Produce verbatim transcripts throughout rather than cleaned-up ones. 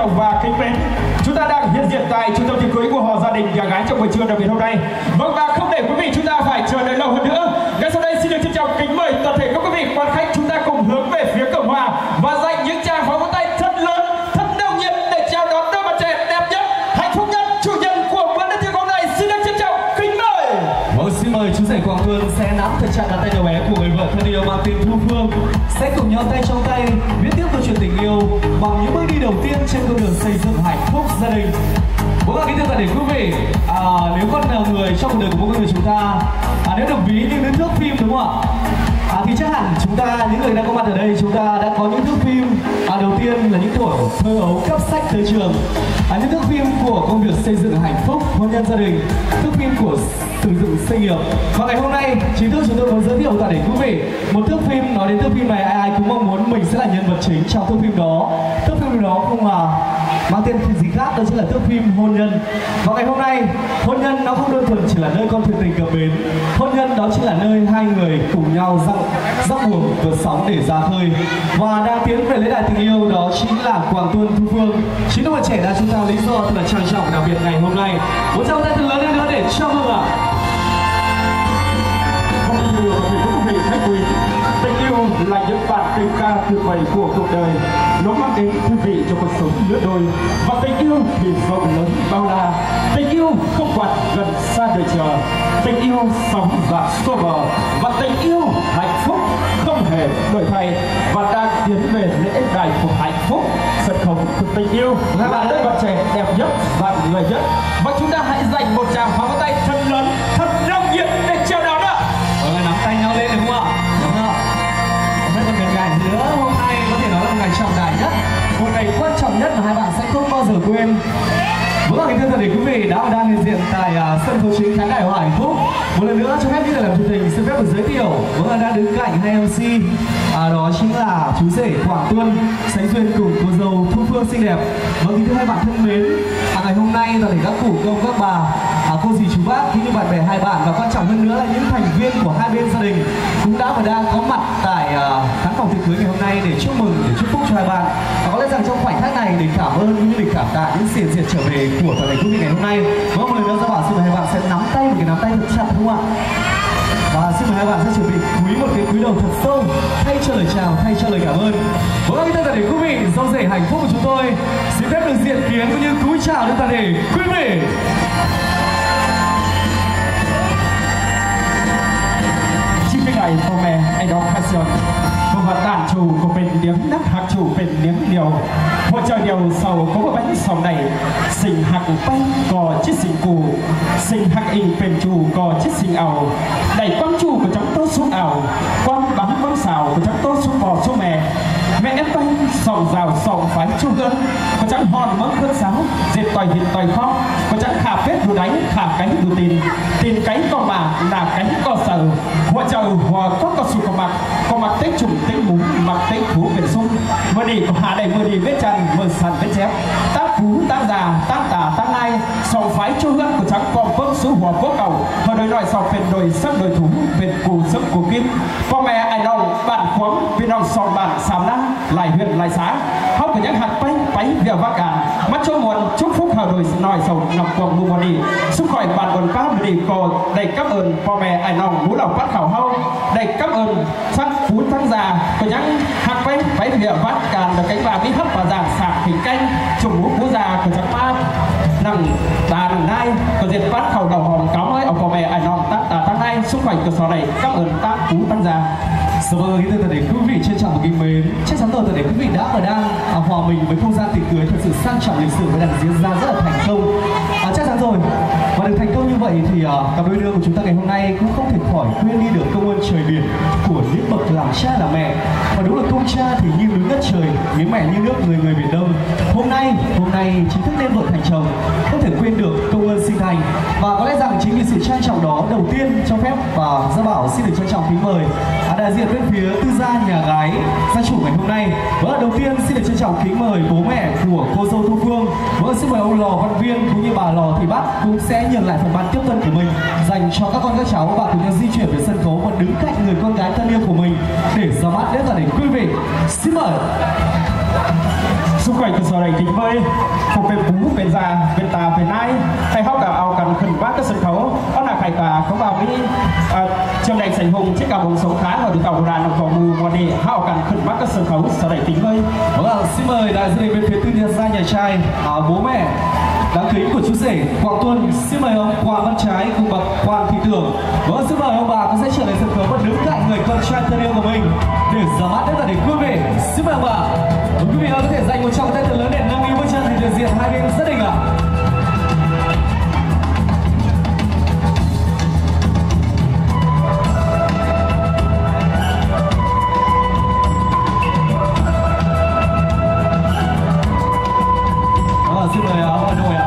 trọng và kính mến, chúng ta đang hiện diện tại trung tâm tiệc cưới của họ gia đình nhà gái trong buổi trưa đặc biệt hôm nay. Vâng, và không để quý vị chúng ta phải chờ đợi lâu hơn nữa, ngay sau đây xin được trân trọng kính mời toàn thể các quý vị quan khách chúng ta cùng hướng về phía cổng hòa và dành những tràng pháo tay thật lớn, thật nồng nhiệt để chào đón đôi bạn trẻ đẹp nhất, hạnh phúc nhất, chủ nhân của bữa tiệc tiệc hôm nay. Xin được trân trọng kính mời. Vâng, xin mời chú rể Quang Phương sẽ nắm thật chặt bàn tay nhỏ bé của người vợ thân yêu mang tên Thu Phương, sẽ cùng nhau tay trong tay viết tiếp câu chuyện tình yêu bằng những bước đi đầu tiên trên con đường xây dựng hạnh phúc gia đình. Vâng, là kính thưa toàn thể quý vị, à, nếu con nào người trong cuộc đời của mỗi người chúng ta à, nếu được ví như những thước phim đúng không ạ? À, thì chắc hẳn chúng ta, những người đang có mặt ở đây, chúng ta đã có những thước phim à, đầu tiên là những tuổi thơ ấu cấp sách tới trường, à, những thước phim của công việc xây dựng hạnh phúc hôn nhân gia đình, thước phim của sử dụng sự nghiệp. Và ngày hôm nay chính thức chúng tôi muốn giới thiệu toàn thể quý vị một thước phim. Nói đến thước phim này, ai ai cũng mong muốn mình sẽ là nhân vật chính trong thước phim đó. Thước phim đó không là mang tên gì khác, đó chính là thước phim hôn nhân. Và ngày hôm nay hôn nhân nó không đơn thuần chỉ là nơi con thuyền tình cập bến, hôn nhân đó chính là nơi hai người cùng nhau dăng dốc buồm vượt sóng để ra khơi. Và đang tiến về lễ đài tình yêu đó chính là Quang Tuân, Thu Phương, chính đôi bạn trẻ đã chúng ta lý do thật là trang trọng đặc biệt ngày hôm nay. Một tràng tay thật lớn hơn nữa để chào mừng ạ. Không nhiều thì quý vị khách quý, tình yêu là những bản tình ca tuyệt vời của cuộc đời, nó mang đến quý vị cho cuộc sống lứa đôi. Và tình yêu thì rộng lớn bao la, tình yêu không quản gần xa đời chờ, tình yêu sóng và xô bờ, và tình yêu hạnh phúc không hề đổi thay. Và đang tiến về lễ đài của hạnh phúc, sân khấu của tình yêu là đôi bạn trẻ đẹp nhất và người nhất. Và chúng ta hãy dành một tràng pháo tay thật lớn, thật nồng nhiệt để chào đón ạ. Vâng, nắm tay nhau lên đúng không ạ? Đúng không ạ? Không biết còn một ngày nữa, hôm nay có thể nói là một ngày trọng đại nhất, một ngày quan trọng nhất mà hai bạn sẽ không bao giờ quên. Vâng, kính thưa toàn thể quý vị đã và đang hiện diện tại uh, sân khấu chính khán đài Hoa Hạnh Phúc. Một lần nữa cho phép như là làm truyền hình xin phép được giới thiệu, vâng là đang đứng cạnh hai em xê, à, đó chính là chú rể Quang Tuân sánh duyên cùng cô dâu Thu Phương xinh đẹp. Vâng, kính thưa hai bạn thân mến, à, ngày hôm nay toàn thể các cụ công các bà, à, cô dì chú bác cũng như bạn bè hai bạn và quan trọng hơn nữa là những thành viên của hai bên gia đình cũng đã và đang có mặt tại uh, khán phòng tiệc cưới ngày hôm nay để chúc mừng, để chúc phúc cho hai bạn. Và có lẽ rằng trong khoảnh khắc này để cảm ơn cũng như để cảm tạ những xiển diệt trở về của toàn thể quý vị ngày hôm nay. Vâng, một lần nữa Gia Bảo xin mời hai bạn sẽ nắm tay một cái nắm tay thật chặt đúng không ạ? Và xin mời hai bạn sẽ chuẩn bị cúi một cái cúi đầu thật sâu thay cho lời chào, thay cho lời cảm ơn. Vâng, kính thưa toàn thể quý vị, dâu rể hạnh phúc của chúng tôi xin phép được diện kiến cũng như cúi chào đến toàn thể quý vị. Chính cái ngày hôm nay anh đó khai sơn và đàn chủ của mình điếm nắp hạt chủ mình điếm liều hội trời điều sầu có một bánh sầu này sinh hạt bánh có chiếc sinh cù sinh hạt in bên chủ có chiếc sinh ảo đẩy quang chủ của cháu tốt xuống ảo quang bắn quang xào của cháu tốt xuống bò xuống mè mẹ em bánh sòng rào sòng phái chu gân của cháu hòn mỡ cơn sáo dệt tòi hiện tòi kho của cháu khả phết đồ đánh khả cánh đồ tin tin cánh cò mà là cánh cò sờ hội trời hòa có cò sụt cò mặt cò mặt tết trùng tết bún mặt tết thú biển sung mưa đi có hà đầy mưa đi vết chăn mưa sàn vết chép tác phú tác già tác tả tác lai sòng phái chu gân của cháu còn vớt số hòa quốc cầu và đôi nói sòng bên đồi sắc đồi thú bên cù sức của kim con mẹ ai đâu bản khoáng bên ông sòng bản sàm năng lại huyện lại xã hóc của những hạt bánh bánh vỉa vác cạn mắt cho nguồn chúc phúc hào đồi nòi sầu nọc quần bu body xúc khỏi bàn quần pháp đi cô đầy cảm ơnพ่อแม่ai nòng mũ đầu bắt khảo hâu đầy cảm ơn sắc phú tháng già của những hạt bánh bánh vỉa vác cạn được cánh bà bí hấp và giảng sạc thịt canh trùng mũ phú già của chắc ba nằng đà nằng nai của diệt bắt khẩu đầu hòm cáo ấy ởพ่อแม่ai nòng tác tà tháng hai xúc khỏi cửa sổ này cảm ơn tác phú tháng già. Vâng, kính thưa toàn thể quý vị trân trọng và kính mến, chắc chắn rồi toàn thể quý vị đã và đang à, hòa mình với không gian tiệc cưới thật sự sang trọng lịch sử và đang diễn ra rất là thành công. À, chắc chắn rồi, và được thành công như vậy thì à, cặp đôi lứa của chúng ta ngày hôm nay cũng không thể khỏi quên đi được công ơn trời biển của những bậc làm cha làm mẹ. Và đúng là công cha thì như núi đất trời, những mẹ như nước người người biển Đông. Hôm nay, hôm nay chính thức lên vợ thành chồng, không thể quên được công ơn sinh thành. Và có lẽ rằng chính vì sự trang trọng đó, đầu tiên cho phép và Gia Bảo xin được trân trọng kính mời à, đại diện bên phía tư gia nhà gái gia chủ ngày hôm nay. Vâng, đầu tiên xin được trân trọng kính mời bố mẹ của cô dâu Thu Phương. Vâng, xin mời ông Lò Văn Viên cũng như bà Lò Thị Bắc cũng sẽ nhường lại phần ban tiếp tân của mình dành cho các con các cháu và cùng nhau di chuyển về sân khấu và đứng cạnh người con gái thân yêu của mình để ra mắt đến toàn thể quý vị. Xin mời. xung quanh từ sau này kính với phục về bú về già về tà về nai hay hóc cả ao cần khẩn bác các sân khấu đó là khai tà có vào mỹ trường đại sảnh hùng chiếc cào bồng sống khá và được tàu đàn đồng phòng mù mùa đi hao cần khẩn bác các sân khấu sau này kính với. Vâng ạ, xin mời đại gia đình bên phía tư nhân gia nhà trai à, bố mẹ đáng kính của chú rể Quang Tuân, xin mời ông Quang Văn Trái cùng bà Quang Thị Tưởng. Vâng, xin mời ông bà có sẽ trở lại sân khấu và đứng cạnh người con trai thân yêu của mình để ra mắt đến gia đình quý vị. Xin mời ông bà. Và quý vị ơi, có thể dành một trong tay thật lớn để nâng niu bước chân thành đại diện hai bên gia đình ạ. Xin mời ông Hà Nội ạ.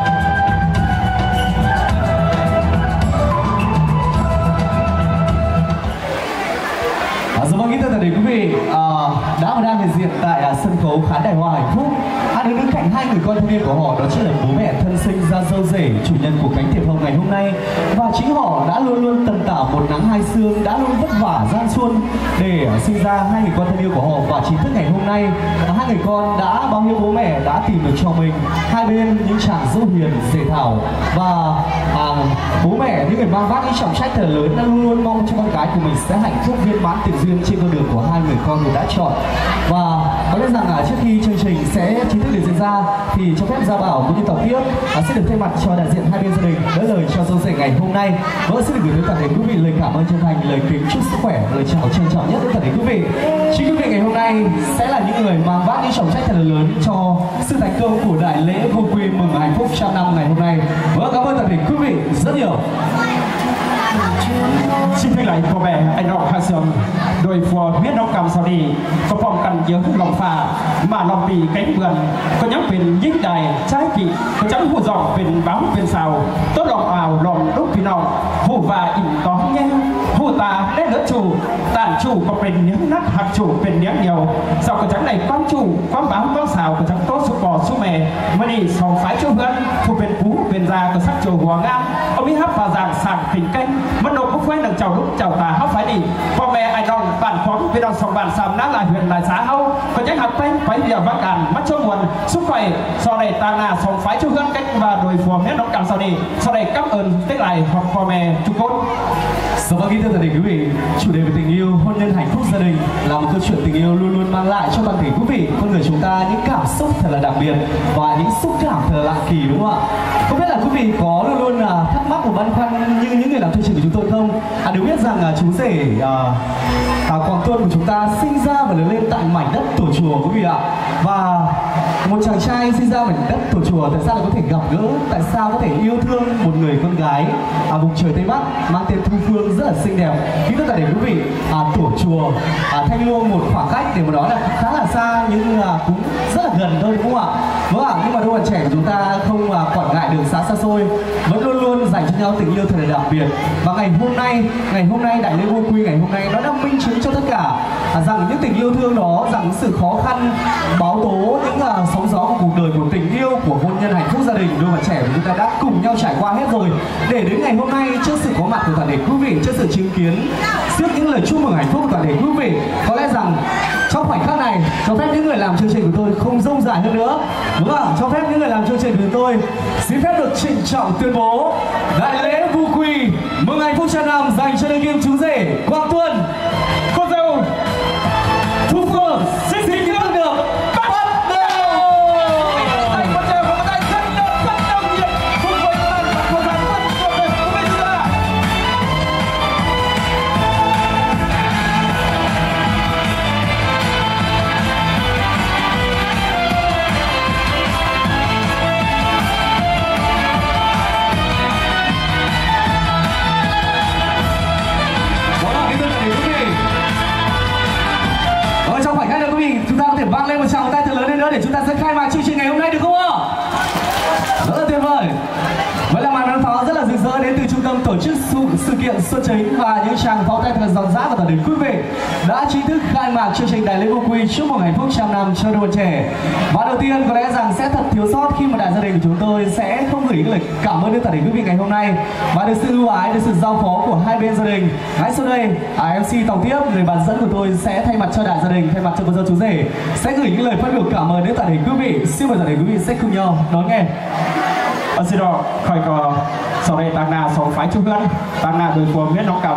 À, dạ vâng, kính thưa tất cả quý vị, à, đã và đang hiện diện tại à, sân khấu khán đài Hoa Hạnh Phúc. À, đứng bên cạnh hai người con thân yêu của họ đó chính là bố mẹ thân sinh ra dâu rể, chủ nhân của cánh tiệp hồng ngày hôm nay. Và chính họ đã luôn luôn tần tảo một nắng hai sương, đã luôn vất vả gian xuân để uh, sinh ra hai người con thân yêu của họ. Và chính thức ngày hôm nay, uh, hai người con đã bao nhiêu bố mẹ đã tìm được cho mình hai bên những chàng dâu hiền dễ thảo. Và uh, bố mẹ những người mang vác những trọng trách thật lớn đã luôn luôn mong cho con gái của mình sẽ hạnh phúc viên mãn tình duyên trên con đường của hai người con người đã chọn. Và có lẽ rằng uh, trước khi chương trình sẽ chính thức được diễn ra thì cho phép Gia Bảo cũng như tổng tiếp à, sẽ được thay mặt cho đại diện hai bên gia đình đỡ lời cho dâu rể ngày hôm nay. Vâng, xin được gửi đến toàn thể quý vị lời cảm ơn chân thành, lời kính chúc sức khỏe, lời chào trân trọng nhất đến toàn thể quý vị. Chính quý vị ngày hôm nay sẽ là những người mang vác những trọng trách thật là lớn cho sự thành công của đại lễ vô quy mừng hạnh phúc trăm năm ngày hôm nay. Vâng, cảm ơn toàn thể quý vị rất nhiều. Xin thay lại cô bé anh Ngọc Hà Sương đôi phò biết nông cầm sau đi có phòng cần nhớ lòng phà mà lòng bì cánh vườn có nhắm bên nhích đài trái kỵ có trắng hù dòng bên báo bên xào tốt lòng ảo lòng đúc vì nòng hù và ỉn có nhé hù ta đét đỡ chủ tàn chủ có bên những nát hạt chủ bên nhém nhiều sau cái trắng này quán chủ quán báo quán xào có trắng tốt số bò số mè mới đi sau phái chỗ vườn thuộc bên phú bên già có sắc chủ hòa ngang ông biết hấp và giảng sàn tình canh mất độ cũng quen đằng chào lúc chào tà hấp phải điพ่อแม่ไอ้น้องบ้านของพี่น้องสองบ้านสามน้าหลายเหือนหลายสาเฮาก็ยังหักไปไปเดียวว่ากันมัดช่วงวันสุขไฟsau này ta là sòng phái chung hương cách và đồi phù hết đóng cầm sau đi sau này cảm ơn tất lại hoặcพ่อแม่chúc cốt. Dạ vâng, kính thưa tất cả quý vị, chủ đề về tình yêu, hôn nhân hạnh phúc gia đình là một câu chuyện tình yêu luôn luôn mang lại cho toàn thể quý vị con người chúng ta những cảm xúc thật là đặc biệt và những xúc cảm thật là lạ kỳ, đúng không ạ? Không biết là quý vị có luôn luôn là thắc mắc và băn khoăn như những người làm chương trình của chúng tôi không? À, được biết rằng chú rể à, à, Quang Tuân của chúng ta sinh ra và lớn lên tại mảnh đất Tổ Chùa quý vị ạ. Và một chàng trai sinh ra mảnh đất Tổ Chùa tại sao lại có thể gặp gỡ, tại sao có thể yêu thương một người con gái ở à, vùng trời Tây Bắc mang tên Thu Phương rất là xinh đẹp. Kính thưa tất cả quý vị, à, Tổ Chùa, à, Thanh Luông một khoảng cách để mà nói là khá là xa nhưng là cũng rất là gần thôi, đúng không ạ? Vâng ạ, nhưng mà đôi bạn trẻ của chúng ta không à, quản ngại đường xá xa xôi, vẫn luôn luôn dành cho nhau tình yêu thật là đặc biệt. Và ngày hôm nay, ngày hôm nay đại lễ vô quy ngày hôm nay nó đã minh chứng cho tất cả à, rằng những tình yêu thương đó, rằng sự khó khăn báo tố những à, sóng gió của cuộc đời, của tình yêu, của hôn nhân hạnh phúc gia đình đôi bạn trẻ của chúng ta đã cùng nhau trải qua hết rồi, để đến ngày hôm nay trước sự có mặt của toàn thể quý vị, trước sự chứng kiến, trước những lời chúc mừng hạnh phúc của toàn thể quý vị, có lẽ rằng trong khoảnh khắc này cho phép những người làm chương trình của tôi không rông rải hơn nữa, đúng không? Cho phép những người làm chương trình của tôi xin phép được trịnh trọng tuyên bố đại lễ vu quy mừng hạnh phúc trăm năm dành cho đương kim chú rể Quang Tuân, cô dâu Thu Phương. Xin xin kính mừng được bắt đầu. Tay bắt đầu và tay rất đông rất đông nhiệt cùng với các bạn của đoàn quân của mình của mình chúng ta. Trong khoảnh khắc này quý vị, chúng ta có thể vang lên một tràng tay thật lớn lên nữa để chúng ta sẽ khai mạc chương trình ngày hôm nay được không ạ? Rất là tuyệt vời. Vậy là màn bắn pháo rất là rực rỡ đến từ trung tâm tâm tổ chức sự, sự kiện Xuân Chính và những tràng pháo tay thật giòn giã của toàn thể quý vị đã chính thức khai mạc chương trình Đại lễ Vô Quy chúc mừng hạnh phúc trăm năm cho đôi bạn trẻ. Và đầu tiên có lẽ rằng sẽ thật thiếu sót khi mà đại gia đình của chúng tôi sẽ không gửi lời cảm ơn đến toàn thể quý vị ngày hôm nay và được sự ưu ái, được sự giao phó của hai bên gia đình. Ngay sau đây, à, em xê Tòng Tiếp, người bạn dẫn của tôi sẽ thay mặt cho đại gia đình, thay mặt cho cô dâu chú rể sẽ gửi những lời phát biểu cảm ơn đến toàn thể quý vị. Xin mời toàn thể quý vị sẽ cùng nhau đón nghe. Ở xin đó khỏi có sau đây tăng na sòng phái chú hương tăng na đời của miền nông cầm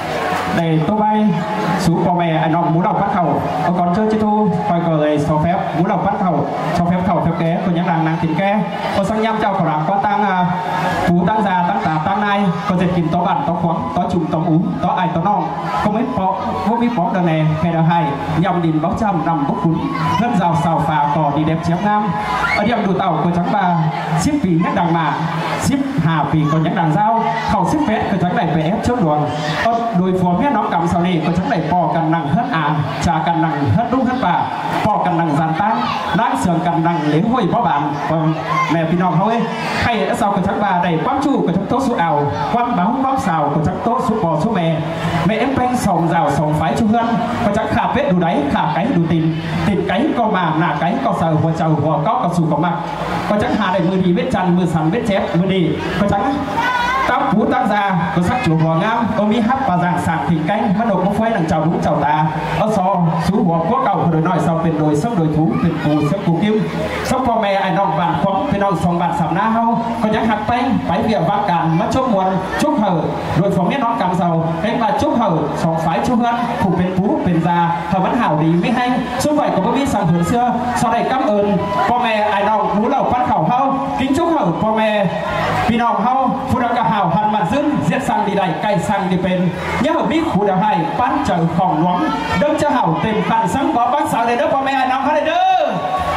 để tôi bay xuống bò mè anh nòng muốn đọc bắt khẩu còn chơi chứ thu khỏi có lời số phép muốn đọc bắt khẩu cho phép khẩu phép kế của những làng nàng tình ke có sang nhâm chào khẩu lạc có tăng phú tăng già tăng tà tăng nay có dệt kìm to bản to khoáng to trùng to ú to ai to nòng không biết phó vô biết phó đợt này hay đợt hai nhầm đìn bóc trăm nằm bốc cún ngân rào xào phà cỏ đi đẹp chém nam ở điểm đủ tàu của trắng bà ship vì nhắc đằng mà ship hà vì có nhắc đằng dao khẩu ship vét của trắng này về ép chốt đường đôi phó miết nó cầm sau này có trắng này bò cần nặng hết à trà cần nặng hết đúng hết bà bò cần nặng giàn tan nát sườn cần nặng lấy hôi bó bạn còn mẹ phi nòng thôi hay đã sau của trắng bà đầy quán chu của trắng tốt số ảo quán báo bóc xào của trắng tốt số bò số mẹ mẹ em banh sòng rào sòng phái chu hân có trắng khả vết đủ đáy khả cái đủ tìm tìm cái con mà nà cái con sờ hoa trầu hoa có con sù có mặt có trắng hà đầy mưa đi vết chăn mưa sắn vết chép mưa đi có trắng tóc phú tác ra có sắc chủ hòa ngam có mi hấp và giảng sảng thịt canh bắt đầu có phơi đằng chào đúng chào ta ở so sú hòa quốc cầu của đôi nói sauเป็นđôi sông đôi thúเป็นปูsôngปูkim sôngพ่อแม่ไอ้น้องบ้านของเป็นน้องสองบ้านสามหน้าเฮาก็ยังหักแป้งไปเบียบว่าการมาชกมวยชกเห่อโดยผมเนี่ยน้องกำเสาเอ็งมาชกเห่อสองฝ่ายชกเฮือนผูกเป็นปูเป็นซาเห่อมันห่าวดีไม่ให้สู้ฝ่ายก็มีสั่งเหือเสื้อsau này cảm ơnพ่อแม่ไอ้น้องรู้เราปั้นเข่าเฮากินชกเห่อพ่อแม่พี่น้องเฮาผู้รักกะห่าวหันมันซึ่งเสียสั่งดีใดไก่สั่งดีเป็นnhớ hợp biết khu đạo hai bán chợ phòng loáng đông cho hảo tìm khăn sáng có bác sao để đỡพ่อแม่น้องเขาได้เด้อ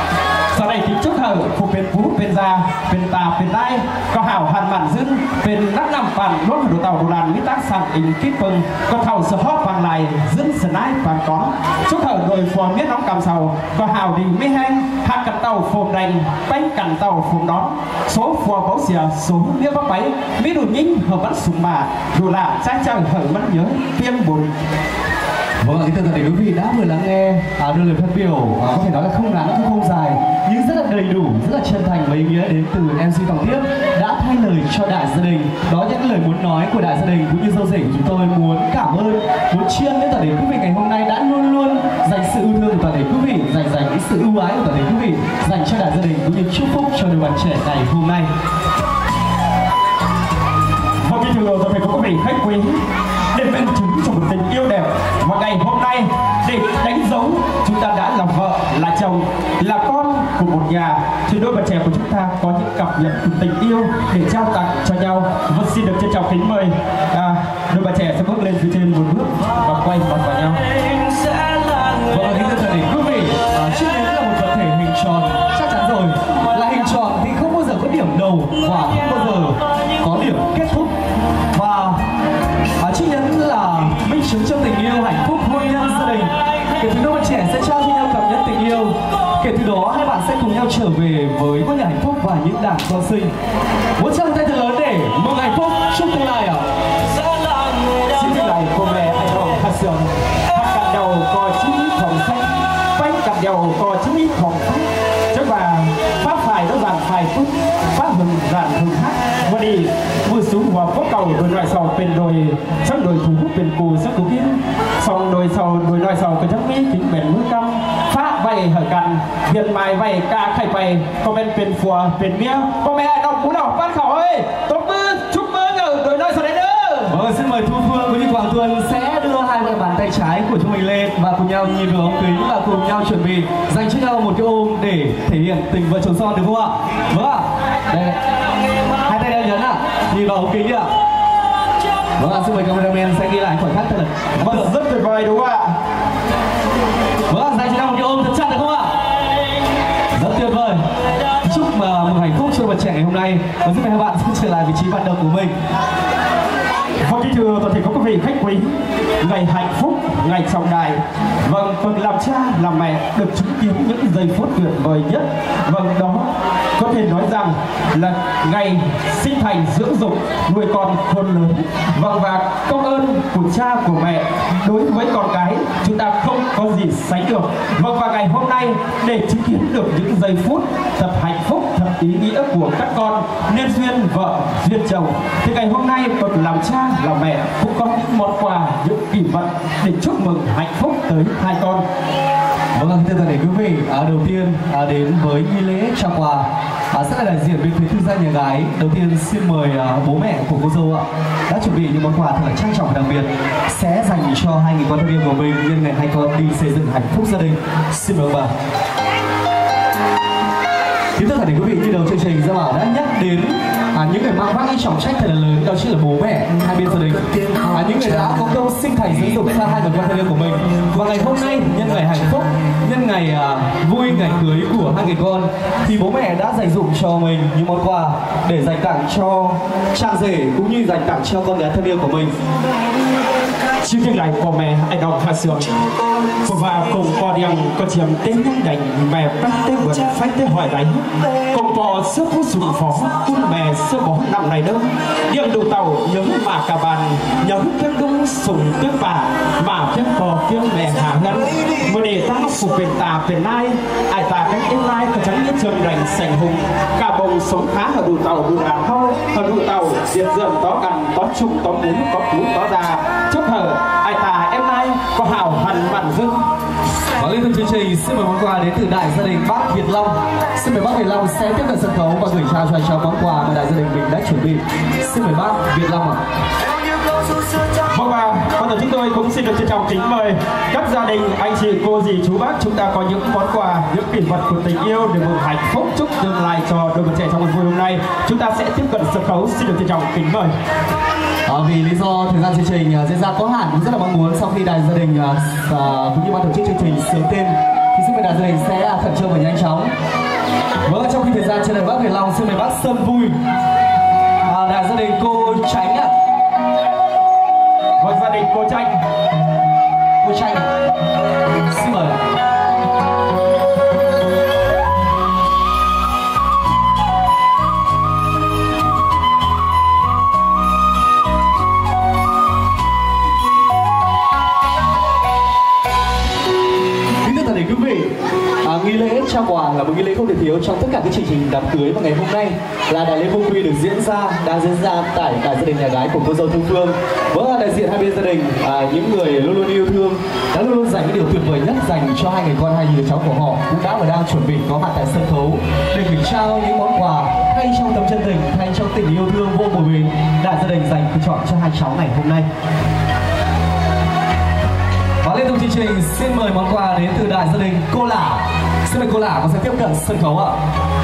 sau này thì chúc hậu phụเป็นผู้เป็นซาเป็นตาเป็นได้ก็ห่าวหันมันซึ่งเป็นนักนำปั่นรถดูเต่าดูรันมิตักสั่งอินคิดปึงก็เท่าสะฮอบฟังไหลซึ่งสนายฟังก้อนchúc hậuโดยฟอร์มเนี้ยน้องกำเสาก็ห่าวดีไม่แห้งหักกันเต่าโฟมแดงไปกันเต่าโฟมđón số phò bảo xià số nghĩa bắc bảy mỹ đủ nhinh hợp bắt sùng mà đủ là trái trăng hở mất nhớ tiêm bùn. Vâng, kính thưa toàn thể quý vị đã vừa lắng nghe à, đưa lời phát biểu à, có thể nói là không ngắn cũng không dài nhưng rất là đầy đủ, rất là chân thành và ý nghĩa đến từ em xê Tòng Tiếp đã thay lời cho đại gia đình. Đó những lời muốn nói của đại gia đình cũng như dâu rể của chúng tôi muốn cảm ơn, muốn tri ân đến toàn thể quý vị ngày hôm nay đã luôn luôn dành sự yêu thương của toàn thể quý vị, dành dành cái sự ưu ái của toàn thể quý vị dành cho đại gia đình cũng như chúc phúc cho đôi bạn trẻ ngày hôm nay. Vâng, kính thưa toàn thể quý vị khách quý, để minh chứng cho một tình yêu đẹp và ngày hôm nay để đánh dấu chúng ta đã là vợ, là chồng, là con của một nhà thì đôi bạn trẻ của chúng ta có những cặp nhẫn tình yêu để trao tặng cho nhau. Vâng, xin được trân trọng kính mời à, đôi bạn trẻ sẽ bước lên phía trên một bước và quay mặt vào nhau. Vâng, kính thưa toàn thể quý vị, à, chiếc nhẫn là một vật thể hình tròn, chắc chắn rồi là hình tròn thì không bao giờ có điểm đầu và không bao giờ có điểm kết thúc. Và à, chiếc nhẫn là minh chứng cho tình yêu, hạnh phúc, hôn nhân, gia đình. Kể từ đôi bạn trẻ sẽ trao cho nhau cảm nhận tình yêu. Kể từ đó hai bạn sẽ cùng nhau trở về với ngôi nhà hạnh phúc và những đảng do sinh. Một tràng tay thật lớn để mừng hạnh phúc, chúc tương lai ạ. Xin tương lai cô mẹ anh đồng phát sườn hát cạn đầu có chí phòng xanh bánh cạn đầu có chí phòng xanh chắc bà pháp phải nó dàn phải phút pháp hừng dàn hừng hátวันนี้มือสูงหัวพวกเก่าโดยน้อยสองเป็นโดยช่างโดยถูกเป็นกูสักกูกินสองโดยสองโดยน้อยสองเป็นช่างมีถึงเป็นมือกำฟ้าใบเหอกันเพียนไม้ใบกาไข่ไปก็เป็นเป็นฟัวเป็นเมียก็แม่ดอกกูดอกบ้านเขาเอ้ยตบมือชุบมือเออโดยน้อยสไลเดอร์ Vâng, xin mời Thu Phương cũng như Quảng Tuấn sẽ đưa hai bàn tay trái của chúng mình lên và cùng nhau nhìn vào ống kính và cùng nhau chuẩn bị dành cho nhau một cái ôm để thể hiện tình vợ chồng son được không ạ? Vâng ạ. Đây, hai tay đeo nhấn ạ, nhìn vào ống kính đi ạ. Vâng ạ, xin mời cameraman sẽ ghi lại khoảnh khắc thật là vâng, rất tuyệt vời đúng không ạ? Vâng ạ, dành cho nhau một cái ôm thật chặt được không ạ? Rất tuyệt vời. Chúc mà một hạnh phúc cho bạn trẻ ngày hôm nay và giúp các bạn sẽ trở lại vị trí ban đầu của mình. Vâng, kính thưa toàn thể các quý vị khách quý, ngày hạnh phúc, ngày trọng đại. Vâng, vâng làm cha, làm mẹ được chứng kiến những giây phút tuyệt vời nhất. Vâng, đó có thể nói rằng là ngày sinh thành dưỡng dục nuôi con khôn lớn. Vâng, và công ơn của cha của mẹ đối với con cái chúng ta không có gì sánh được. Vâng, và ngày hôm nay để chứng kiến được những giây phút thật hạnh phúc, thật ý nghĩa của các con nên duyên vợ duyên chồng, thì ngày hôm nay bậc làm cha làm mẹ cũng có những món quà, những kỷ vật để chúc mừng hạnh phúc tới hai con. Vâng, thưa toàn thể quý vị, à, đầu tiên à, đến với nghi lễ trao quà à, sẽ là đại diện bên phía thư gia nhà gái. Đầu tiên xin mời à, bố mẹ của cô dâu ạ đã chuẩn bị những món quà thật là trang trọng và đặc biệt sẽ dành cho hai người con thân yêu của mình nhân ngày hai con đi xây dựng hạnh phúc gia đình. Xin mời ông bà. Kính thưa toàn thể quý vị, như đầu chương trình Gia Bảo đã nhắc đến à, những người mang vác những trọng trách thật là lớn, đó chính là bố mẹ hai bên gia đình, à, những người đã có công sinh thành dưỡng dục ra hai người con thân yêu của mình. Và ngày hôm nay nhân ngày hạnh phúc, nhân ngày à, vui, ngày cưới của hai người con, thì bố mẹ đã dành dụm cho mình những món quà để dành tặng cho cha rể cũng như dành tặng cho con gái thân yêu của mình. Chương trình này của mẹ ai đọc hạ sướng và cùng có điềm có chiếm tên nhân đành mẹ bắt tế vượt phách tế hỏi đánh cùng có sức hút dùng phó cung mẹ sơ bó nằm này đâu điềm đủ tàu nhớ mà cả bàn nhớ tiếng đúng sùng tiếng bà mà tiếng cò tiếng mẹ hạ ngân mà để ta phục quyền tà quyền lai ai ta cách em lai có trắng nhất trường đành sành hùng cả bồng sống khá ở đủ tàu đủ đàn hâu ở đủ tàu diệt dần tó cằn tó chung tó muốn có cú có già chúc hở ai ta em nay có hào hẳn mặn dưng. Và liên tục chương trình xin mời món quà đến từ đại gia đình bác Việt Long. Xin mời bác Việt Long sẽ tiếp cận sân khấu và gửi trao cho anh cháu món quà mà đại gia đình mình đã chuẩn bị. Xin mời bác Việt Long ạ. Vâng, và bây giờ chúng tôi cũng xin được trân trọng kính mời các gia đình, anh chị, cô dì, chú bác chúng ta có những món quà, những kỷ vật của tình yêu để mừng hạnh phúc chúc tương lai cho đôi vợ trẻ trong một vui hôm nay. Chúng ta sẽ tiếp cận sân khấu, xin được trân trọng kính mời. À, vì lý do thời gian chương trình uh, diễn ra có hạn, cũng rất là mong muốn sau khi đại gia đình uh, uh, cũng như ban tổ chức chương trình sướng tên thì xin mời đại gia đình sẽ uh, khẩn trương và nhanh chóng. Vâng, trong khi thời gian chờ đợi bác Việt Long, xin mời bác Sơn Vui, uh, đại gia đình cô Tránh ạ. Vâng, gia đình cô Tranh. Cô Tranh, xin mời. Quý vị, à, nghi lễ trao quà là một nghi lễ không thể thiếu trong tất cả các chương trình đám cưới, và ngày hôm nay là đại lễ vô quy được diễn ra đang diễn ra tại đại gia đình nhà gái của cô dâu Thu Phương. Vâng, đại diện hai bên gia đình, à, những người luôn luôn yêu thương đã luôn luôn dành cái điều tuyệt vời nhất dành cho hai người con, hai người cháu của họ cũng đã và đang chuẩn bị có mặt tại sân khấu để gửi trao những món quà hay trong tấm chân tình, hay trong tình yêu thương vô bờ bến đại gia đình dành chọn cho hai cháu ngày hôm nay. Và liên tục chương trình xin mời món quà đến từ đại gia đình cô Lả. Xin mời cô Lả có sẽ tiếp cận sân khấu ạ.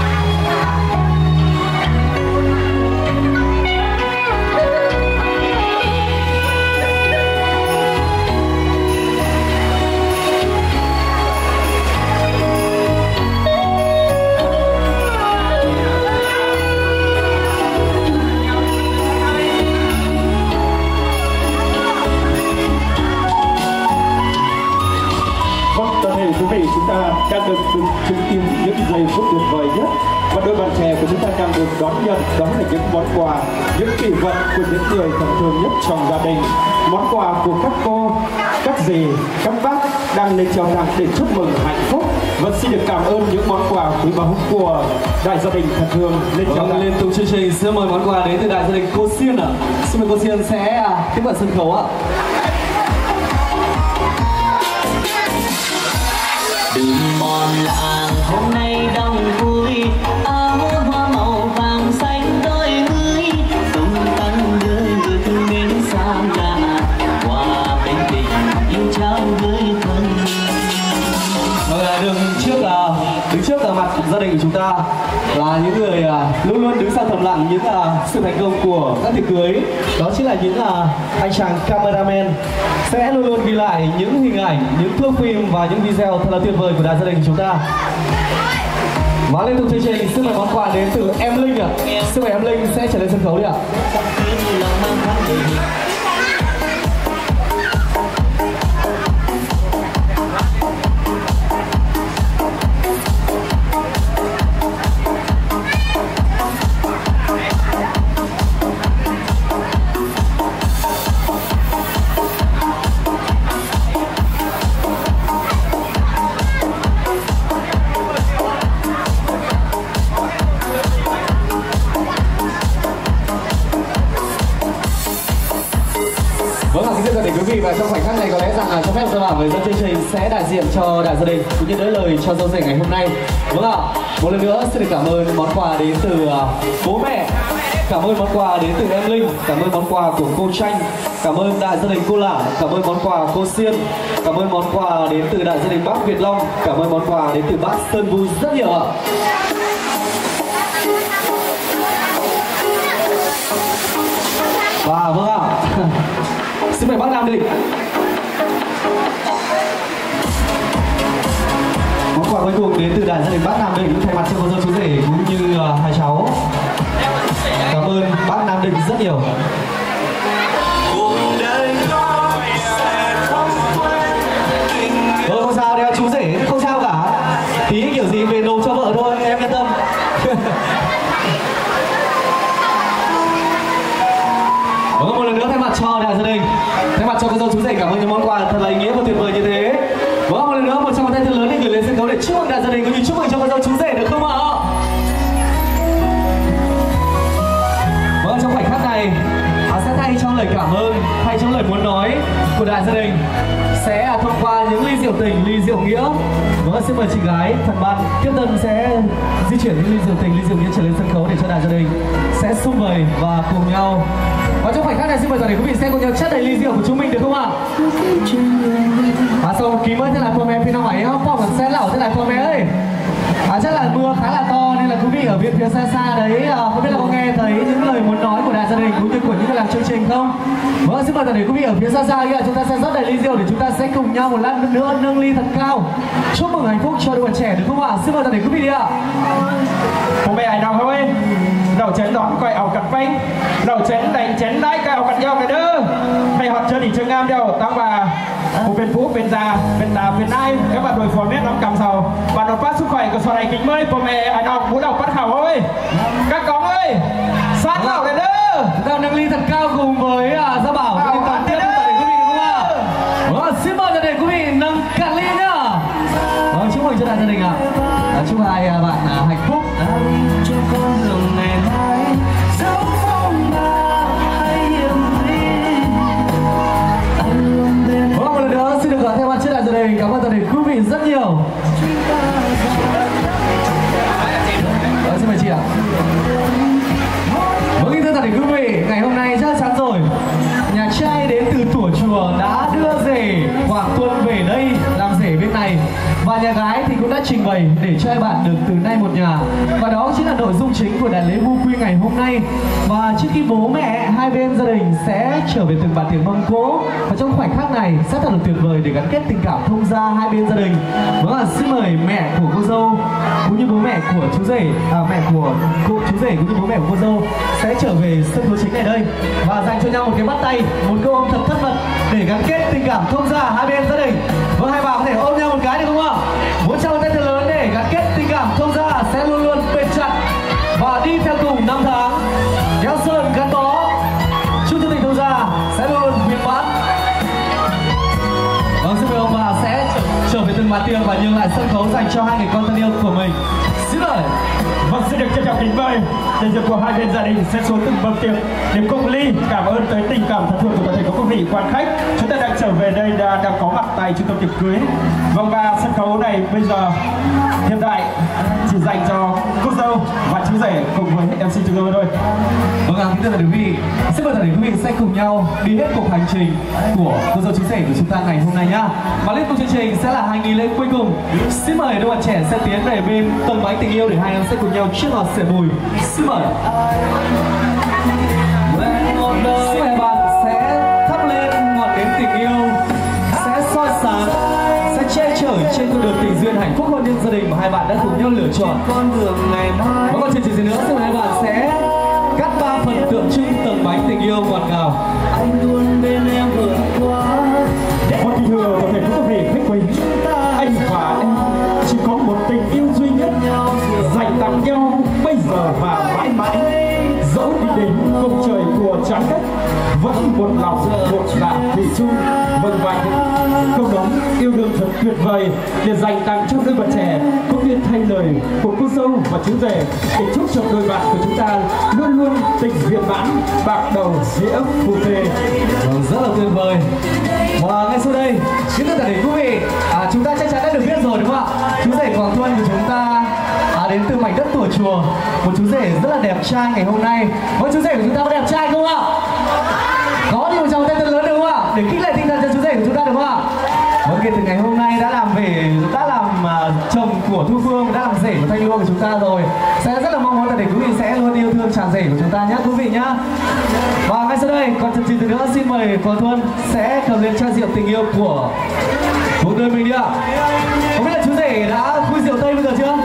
Quý vị, chúng ta đang được chứng kiến những giây phút tuyệt vời nhất và đôi bạn trẻ của chúng ta đang được đón nhận, đó là những món quà, những kỷ vật của những người thân thương nhất trong gia đình, món quà của các cô, các dì, các bác đang lên chào đằng để chúc mừng hạnh phúc. Và xin được cảm ơn những món quà quý báu của đại gia đình thân thương lên chào đằng. Liên tục chương trình xin mời món quà đến từ đại gia đình cô Xiên ạ. Xin mời cô Xiên sẽ tiếp cận sân khấu ạ. Đừng mòn làng hôm nay đông vui, áo hoa màu vàng xanh đôi mươi, tung tăng đưa người thương mến xa nhà, qua bên tình yêu trao với thân. Rồi là đứng trước là đứng trước là mặt gia đình của chúng ta là những người uh, luôn luôn đứng sau thầm lặng những uh, sự thành công của các tiệc cưới. Đó chính là những uh, anh chàng cameraman sẽ luôn luôn ghi lại những hình ảnh, những thước phim và những video thật là tuyệt vời của đại gia đình của chúng ta. Và liên tục chương trình xin mời món quà đến từ em Linh ạ. Xin mời em Linh sẽ trở lên sân khấu đi ạ. và trong khoảnh khắc này có lẽ rằng là cho phép tôi bảo người dẫn chương trình sẽ đại diện cho đại gia đình cũng như đỡ lời cho dâu rể ngày hôm nay. Vâng ạ, một lần nữa xin được cảm ơn món quà đến từ uh, bố mẹ, cảm ơn món quà đến từ em Linh, cảm ơn món quà của cô Tranh, cảm ơn đại gia đình cô Lả, cảm ơn món quà cô Xiên, cảm ơn món quà đến từ đại gia đình bác Việt Long, cảm ơn món quà đến từ bác Sơn Vui rất nhiều ạ. Và vâng ạ, xin mời bác Nam Định. Món quà cuối cùng đến từ đại gia đình bác Nam Định thay mặt cho cô dâu chú rể cũng như uh, hai cháu. Cảm ơn bác Nam Định rất nhiều. Ờ không sao, đeo chú rể không sao cả. Tí kiểu gì về nộp cho vợ thôi, em yên tâm. Vâng, một lần nữa thay mặt cho đại gia đình, thay mặt cho cô dâu chú rể cảm ơn những món quà thật là ý nghĩa và tuyệt vời như thế. Vâng, một lần nữa một trong một tay thật lớn để gửi lên sân khấu để chúc mừng đại gia đình cũng như chúc mừng cho cô dâu chú rể được không ạ? Vâng, trong khoảnh khắc này à, sẽ thay cho lời cảm ơn, thay cho lời muốn nói của đại gia đình sẽ thông qua những ly rượu tình, ly rượu nghĩa. Vâng, xin mời chị gái phần ban tiếp tân sẽ di chuyển những ly rượu tình, ly rượu nghĩa trở lên sân khấu để cho đại gia đình sẽ sum vầy và cùng nhau. Và trong khoảnh khắc này xin mời toàn thể quý vị sẽ cùng nhau chất đầy ly rượu của chúng mình được không ạ? À, xong ký mới thế nàyพ่อแม่พี่น้องไหวkhông? Phong còn xe lẩu thế nàyพ่อแม่ơi. À, chắc là mưa khá là to nên là quý vị ở bên phía xa xa đấy không biết là có nghe thấy những lời muốn nói của đại gia đình cũng như của những người làm chương trình không? Vâng, xin mời toàn thể quý vị ở phía xa xa kia chúng ta sẽ rót đầy ly rượu để chúng ta sẽ cùng nhau một lát nữa nâng ly thật cao chúc mừng hạnh phúc cho đôi bạn trẻ được không ạ? Xin mời toàn thể quý vị đi ạ. พ่อแม่ไอ้น้องเฮ้ยเราเชนดอนก้อยเอากัดไปเราเชนแต่งเชนได้ก้อยเอากัดยาวกันเด้อให้ฮอตเชิญอีกเชิญงามเดียวตั้งว่าผู้เป็นผู้เป็นตาเป็นตาเป็นนายcác bạn đội phó nét đóng cầm sầu và đột phát sức khỏe của sau này kính mớiพ่อแม่ไอ้น้องmuốn đầu bắt khẩu ơi các con ơi sát vào đây ด้อ ta nâng ly thật cao cùng với uh, Gia Bảo và toàn tiếp toàn thể quý vị đúng không ạ? Vâng, xin mời toàn thể quý vị nâng cạn ly nhá. Vâng, chúc mừng cho đại gia đình ạ. À, chúc hai uh, bạn uh, hạnh phúc. Trên con đường ngày mai dấu phong ba hay hiểm nguy. Vâng, một lần nữa xin được gọi theo ban trước đại gia đình cảm ơn toàn thể quý vị rất nhiều. Vâng, xin mời chị ạ. Vâng, kính thưa toàn thể quý vị, ngày hôm nay chắc chắn rồi, nhà trai đến từ Tủa Chùa đã đưa rể Hoàng Tuân về đây làm rể bên này và nhà gái thì cũng đã trình bày để cho hai bạn được từ nay một nhà và đó chính là nội dung chính của đại lễ vu quy ngày hôm nay. Và trước khi bố mẹ hai bên gia đình sẽ trở về từng bản tiệc mâm cỗ và trong khoảnh khắc này rất thật là tuyệt vời để gắn kết tình cảm thông gia hai bên gia đình. Vâng là xin mời mẹ của cô dâu cũng như bố mẹ của chú rể, à, mẹ của cô chú rể cũng như bố mẹ của cô dâu sẽ trở về sân khấu chính này đây và dành cho nhau một cái bắt tay, một câu ôm thật thân mật để gắn kết tình cảm thông gia hai bên gia đình. Vâng, hai bà có thể ôm nhau một cái được không ạ? Một tràng tay thật lớn để gắn kết tình cảm thông gia sẽ luôn luôn bền chặt và đi theo cùng năm tháng kéo sơn gắn bó, chúc cho tình thông gia sẽ luôn luôn viên mãn. Vâng, xin mời ông bà sẽ trở, trở về từng bàn tiệc và nhường lại sân khấu dành cho hai người con thân yêu của mình. Xin mời. Vâng, xin được trân trọng kính mời đại diện của hai bên gia đình sẽ xuống từng bậc tiệc để cùng ly cảm ơn tới tình cảm thân thương của toàn thể các quý vị quan khách. Chúng ta đang trở về đây đã đang có mặt tại trung tâm tiệc cưới. Vâng, và sân khấu này bây giờ hiện tại chỉ dành cho cô dâu và chú rể cùng với em xê chúng tôi thôi. Vâng, kính thưa quý vị, xin mời toàn thể quý vị sẽ cùng nhau đi hết cuộc hành trình của cô dâu chú rể của chúng ta ngày hôm nay nhá. Và liên tục chương trình sẽ là hai nghi lễ cuối cùng. Xin mời đôi bạn trẻ sẽ tiến về bên tầng bánh tình yêu để hai em sẽ cùng nhau chiếc ngọt sẻ bùi. Xin mời. Xin mời bạn sẽ thắp lên ngọn đến tình yêu, sẽ soi sáng, sẽ che chở trên con đường tình duyên hạnh phúc hôn nhân gia đình mà hai bạn đã cùng nhau lựa chọn. Và còn chương trình gì nữa, xin mời hai bạn sẽ cắt ba phần tượng trưng tầng bánh tình yêu ngọt ngào. Anh luôn bên em vượt qua. Một kỳ thừa có thể quý vị khách quý, anh và em chỉ có một tình yêu duy nhất dành tặng nhau bây giờ và mãi mãi. Dẫu đi đến công trời của trái đất vẫn một lòng một là vì chung. Vâng, và những câu nói yêu đương thật tuyệt vời để dành tặng cho đôi bạn trẻ cũng như thay lời của cô dâu và chú rể để chúc cho đôi bạn của chúng ta luôn luôn tình viên mãn, bạc đầu nghĩa phu thê. Vâng, rất là tuyệt vời. Và ngay sau đây, kính thưa tất cả quý vị, à, chúng ta chắc chắn đã được biết rồi đúng không ạ? Chú rể Quảng Tuân của chúng ta à, đến từ mảnh đất Tủa Chùa, một chú rể rất là đẹp trai ngày hôm nay. Vâng, chú rể của chúng ta có đẹp trai không ạ? Có thì một tràng tay thật lớn đúng không ạ? Để khích lệ tinh thần cho chú rể của chúng ta đúng không ạ? Vâng, kể từ ngày hôm nay đã làm về đã làm uh, chồng của Thu Phương, đã làm rể của Thanh Luông của chúng ta rồi. Sẽ rất là mong muốn là để quý vị sẽ luôn yêu thương chàng rể của chúng ta nhé quý vị nhá. Và ngay sau đây còn thật gì từ nữa, xin mời Quảng Tuân sẽ cầm lên chai rượu tình yêu của cuộc đời mình đi ạ. Không biết là chú rể đã khui rượu Tây bây giờ chưa?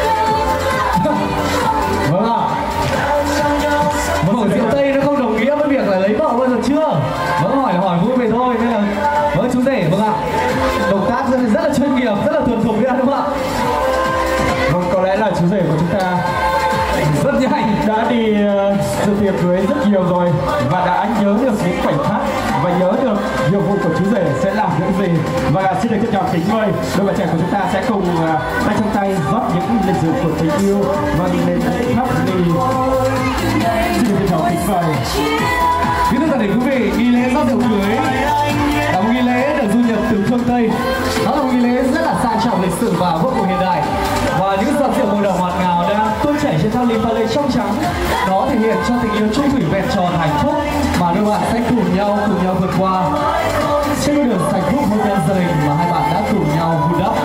Vâng ạ. Vâng, rượu Tây nó không đồng nghĩa với việc là lấy vợ bao giờ chưa? Vâng, hỏi là hỏi vui về thôi nên là vâng chú rể vâng ạ. Động tác rất, rất là chuyên nghiệp, rất là thuần thục đấy đúng không ạ? Vâng, có lẽ là chú rể của chúng ta rất nhanh đã đi uh, dự tiệc cưới rất nhiều rồi và đã nhớ được những khoảnh khắc và nhớ được nhiệm vụ của chú rể sẽ làm những gì. Và xin được trân trọng kính mời đôi bạn trẻ của chúng ta sẽ cùng uh, tay trong tay rót những ly rượu của tình yêu và đi lên thắp ly. Xin được trân trọng kính mời. Kính thưa tất cả quý vị, nghi lễ rót rượu cưới là một nghi lễ được du nhập từ phương Tây. Đó là một nghi lễ rất là sang trọng, lịch sử và vô cùng hiện đại. Và những giọt rượu màu đỏ ngọt ngào đang tuôn chảy trên thau ly pha lê trong trắng, nó thể hiện cho tình yêu chung thủy vẹn tròn hạnh phúc mà đôi bạn sẽ cùng nhau cùng nhau vượt qua trên con đường hạnh phúc hôn nhân gia đình mà hai bạn đã cùng nhau vun đắp.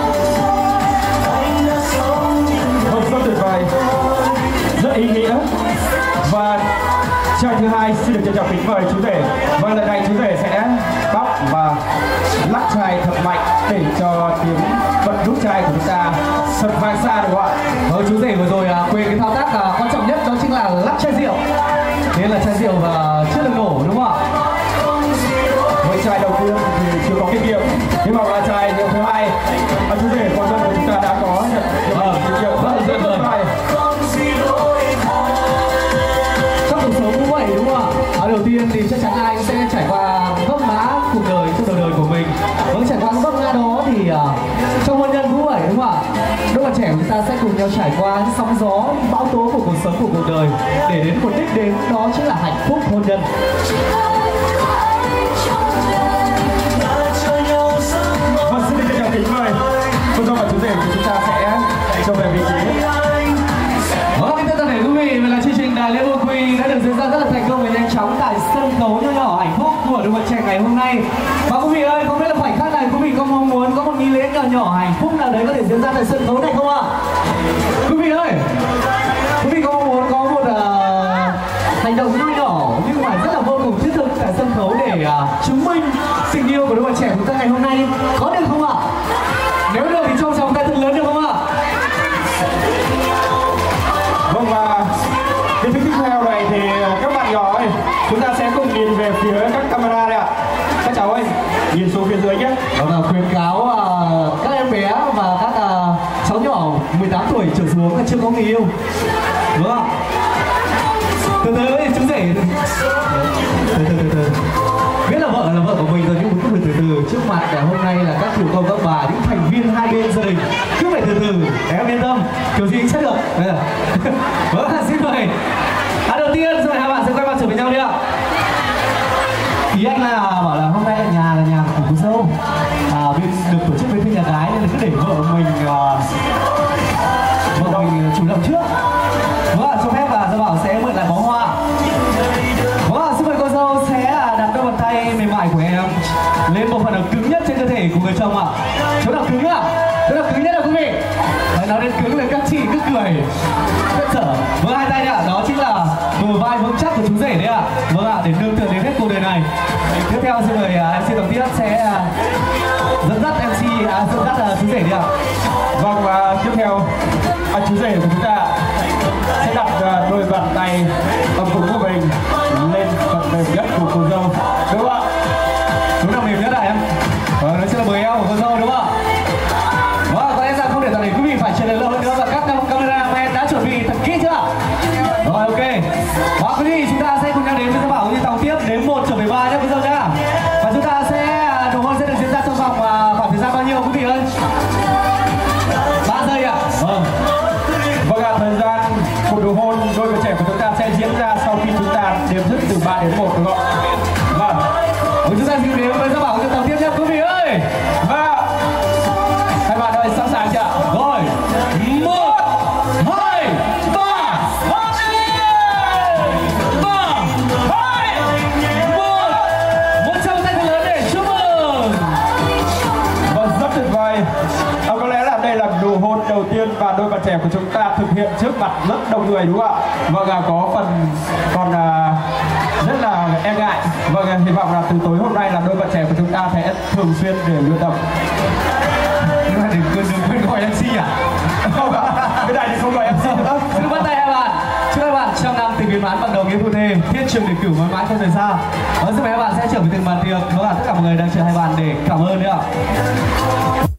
Vâng, rất tuyệt vời, rất ý nghĩa. Và chai thứ hai xin được trân trọng kính mời chú rể. Vâng, lần này chú rể sẽ bóc và lắc chai thật mạnh để cho tiếng bật nút chai của chúng ta thật vang xa đúng không ạ? Vâng, chú rể vừa rồi à, quên cái thao tác à, quan trọng nhất đó chính là lắc chai rượu. Thế là chai rượu và chưa được nổ đúng không ạ? Với chai đầu tiên thì chưa có kinh nghiệm, nhưng mà là chai rượu thứ hai và chú rể con dân của chúng ta đã có nhận Vâng, kinh nghiệm rất là tuyệt vời. Cuộc sống cũng vậy đúng không ạ? Ở đầu tiên thì chắc chắn ai cũng sẽ trải qua vấp ngã cuộc đời trong đời đời của mình. Vâng, trải qua vấp ngã đó thì uh, trong hôn nhân cũng vậy đúng không ạ? Đôi bạn trẻ của chúng ta sẽ cùng nhau trải qua những sóng gió, bão tố của cuộc sống của cuộc đời để đến một đích đến đó chính là hạnh phúc hôn nhân. Vâng, xin được chào kính mời cô dâu và chú rể của chúng ta sẽ cho về vị trí. Vâng, kính thưa tất cả quý vị, vậy là chương trình Đại lễ Vô Quy đã được diễn ra rất là thành công và nhanh chóng tại sân khấu nho nhỏ hạnh phúc của đôi bạn trẻ ngày hôm nay. Và quý vị ơi, không biết là khoảnh khắc này quý vị có mong muốn có một nghi lễ nhỏ nhỏ hạnh phúc nào đấy có thể diễn ra tại sân khấu này không ạ? Quý vị ơi, quý vị có mong muốn có một uh, hành động nho nhỏ nhưng mà rất là vô cùng thiết thực tại sân khấu để uh, chứng minh tình yêu của đôi bạn trẻ của chúng ta ngày hôm nay, có được không ạ? Nếu được thì cho chồng tay thật lớn được không ạ? Vâng, và cái thứ tiếp theo này thì các bạn nhỏ ơi, chúng ta sẽ cùng nhìn về phía các camera đây ạ. Các cháu ơi, nhìn xuống phía dưới nhé. Đó là khuyến cáo uh, các em bé và các uh, cháu nhỏ mười tám tuổi trở xuống là chưa có người yêu. Đúng không? Từ từ ấy, chú rể. Từ từ từ từ. Biết là vợ là vợ của mình rồi nhưng cũng phải từ từ. Trước mặt để hôm nay là các chủ công các bà, những thành viên hai bên gia đình cứ phải từ từ để em yên tâm. Kiểu gì cũng sẽ được. Vâng, xin mời. À, đầu tiên xin mời hai bạn sẽ quay mặt trở với nhau đi ạ. Ý anh là bảo là hôm nay ở nhà là nhà của cô dâu, à, bên được tổ chức bên phía nhà gái nên là cứ để vợ mình uh, vợ mình chủ động trước. Vâng ạ, cho phép là Gia Bảo sẽ mượn lại bó hoa. Vâng ạ, xin mời cô dâu sẽ đặt đôi bàn tay mềm mại của em lên bộ phận nào cứng nhất trên cơ thể của người chồng ạ. Chỗ nào cứng ạ? Chỗ nào cứng nhất ạ quý vị? Đấy, nói đến cứng là các chị cứ cười rất sợ. Vâng, hai tay ạ, đó chính là bờ vai vững chắc của chú rể đấy ạ. Vâng ạ, để nương tựa đến hết cuộc đời này. Tiếp theo xin mời uh, em xê đầu tiên sẽ uh, dẫn dắt em xê uh, dẫn dắt uh, chú rể đi ạ. Vâng, và tiếp theo à, chú rể của chúng ta sẽ đặt uh, đôi bàn tay ấm cúng của mình lên phần mềm nhất của cô dâu, đúng không ạ? Đúng là mềm nhất à em? Vâng, đó chính là bờ eo của cô dâu đúng không ạ? Vâng, có lẽ rằng không để toàn để quý vị phải chờ đợi lâu hơn nữa và các camera men đã chuẩn bị thật kỹ chưa? Rồi, ok. Và quý vị, chúng ta sẽ cùng nhau đến với Gia Bảo như tàu tiếp đến một trở về ba nhé quý dâu nhá. Và chúng ta sẽ môn đầu tiên và đôi bạn trẻ của chúng ta thực hiện trước mặt rất đông người đúng không ạ? Vâng, à, có phần còn à, rất là e ngại. Vâng, à, hy vọng là từ tối hôm nay là đôi bạn trẻ của chúng ta sẽ thường xuyên để luyện tập. Nhưng mà đừng quên đừng quên gọi em xê à? Không ạ, cái này thì không gọi em xê nữa. Xin bắt tay hai bạn. Chúc hai bạn trong năm tình viên mãn bằng đồng nghĩa phụ thề, thiên trường để cử mãi mãi không rời xa. Và xin mời hai bạn sẽ trở về từng bàn tiệc. Và tất cả mọi người đang chờ hai bạn để cảm ơn nữa ạ.